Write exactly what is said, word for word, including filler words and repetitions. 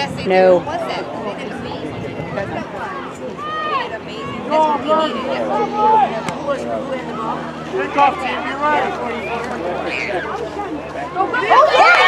Yes, they No. do. Who was that? They did amazing. They did amazing. That's what we needed. That's what we needed. Who was who had the ball? Good talk, team. You're right. Go, go, go!